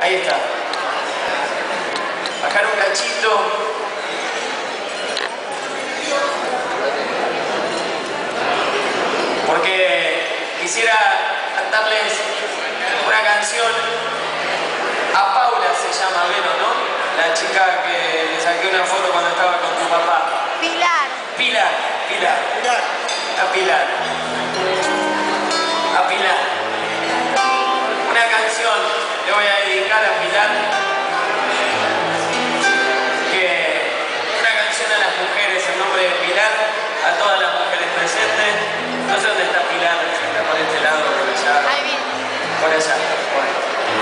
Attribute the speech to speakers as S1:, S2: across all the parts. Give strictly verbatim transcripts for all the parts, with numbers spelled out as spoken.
S1: Ahí está. Bajar un cachito. Porque quisiera cantarles una canción. A Paula se llama, Vero, ¿no? La chica que le saqué una foto cuando estaba con tu papá.
S2: Pilar.
S1: Pilar, Pilar.
S3: Pilar.
S1: A Pilar. A Pilar. Una canción le voy a dedicar a Pilar. Que una canción a las mujeres en nombre de Pilar, a todas las mujeres presentes. No sé dónde está Pilar, si está por este lado o por allá.
S2: Ahí viene.
S1: Por allá. Bueno.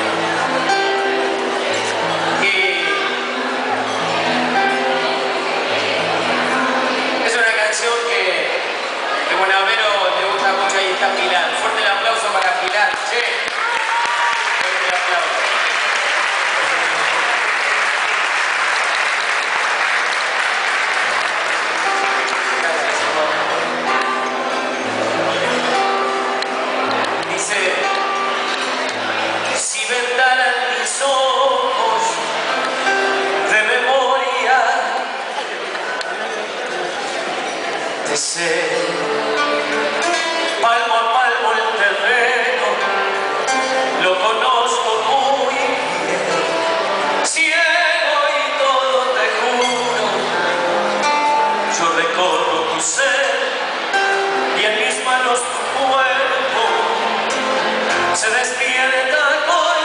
S1: Que, que bueno, a Vero le gusta mucho. Ahí está Pilar. Fuerte el aplauso para Pilar. Che. Fuerte el aplauso. Dice: si vendaran mis ojos de memoria, te sé, palmo a palmo el terreno, lo conozco muy bien, ciego y todo te juro, yo recorro tu ser y en mis manos tu cuerpo se despierta con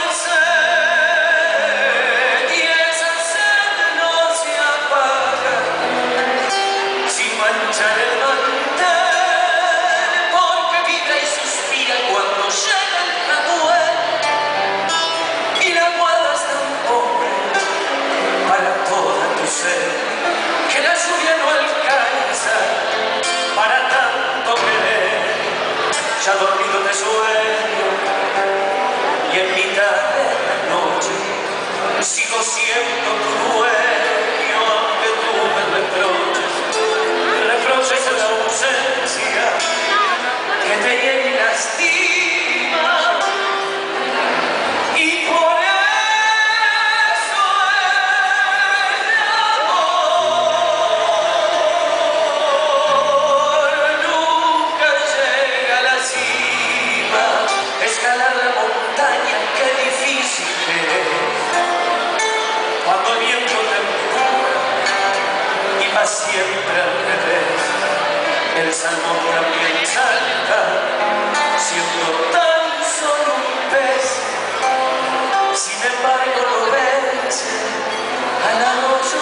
S1: sed y esa sed no se apaga sin manchar el mantel, porque vibra y suspira cuando llega el jaguar y la guardas tan pobre para toda tu sed, que la lluvia no alcanza para tanto querer. Ya dormido te sueño y en mitad de la noche sigo siendo tu dueño, aunque tú me reproches. Reproches la ausencia que te hiere y lastima, y por eso el amor nunca llega a la cima. Escalar la montaña, qué difícil es cuando el viento te empuja y va siempre al revés. El salmón también salta, siendo tan solo un pez. Sin embargo lo vence a la noche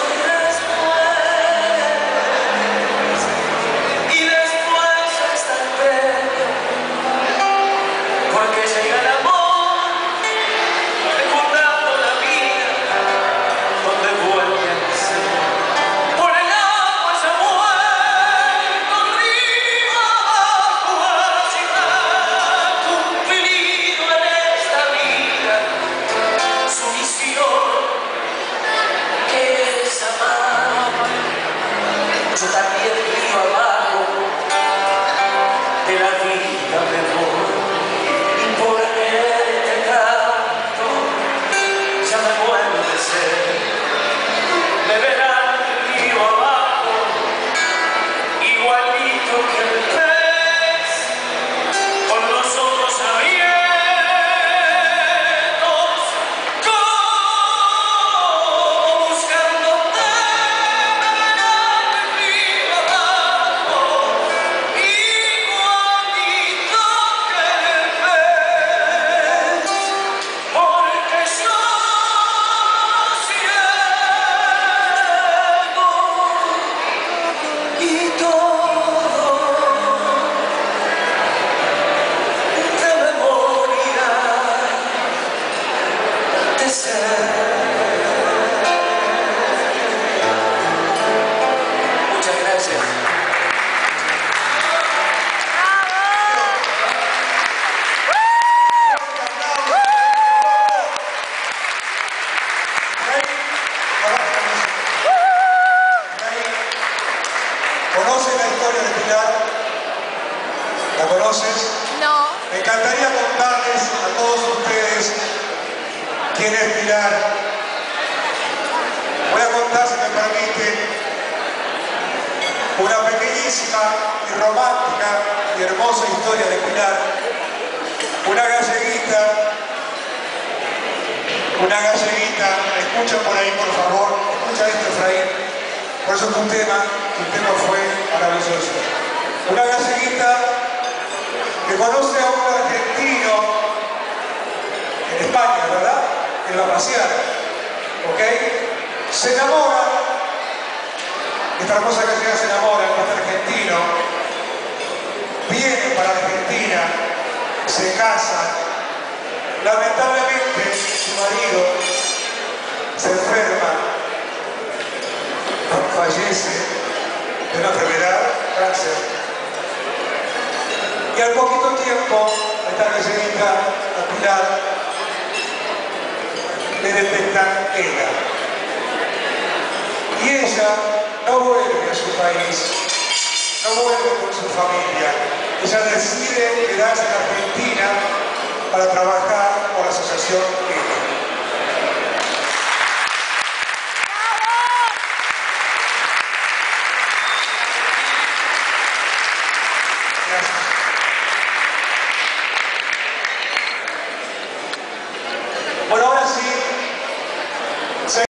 S1: después. Y después hasta el premio, porque llega el amor, recordando la vida, donde vuelve a ser. Por el agua se muerto, río abajo, así ha cumplido en esta vida su misión, que es amar. Yo también río abajo de la vida me voy, y por quererte canto, ya me muero de sed. Me verán río abajo, igualito que el pez, con los ojos abiertos, como buscándote. Me verán río abajo, igualito que el pez, porque soy ciego y todo de memoria te sé. Muchas gracias.
S3: ¿Conoces la historia de Pilar? ¿La conoces?
S2: No.
S3: Me encantaría contarles a todos ustedes ¿Quién es Pilar? Voy a contar, si me permite, una pequeñísima y romántica y hermosa historia de Pilar. Una galleguita, una galleguita, escucha por ahí por favor, escucha esto, Efraín, por eso tu tema, tu tema fue maravilloso. Una galleguita que conoce a un argentino en España, ¿verdad? Que va a pasear, ¿ok? Se enamora, esta hermosa gallega se enamora, este argentino, viene para Argentina, se casa, lamentablemente su marido se enferma, fallece de una enfermedad, cáncer, y al poquito tiempo a esta galleguita, a Pilar, le detectan ELA. Y ella no vuelve a su país, no vuelve con su familia. Ella decide quedarse en Argentina para trabajar por la asociación ELA. Gracias.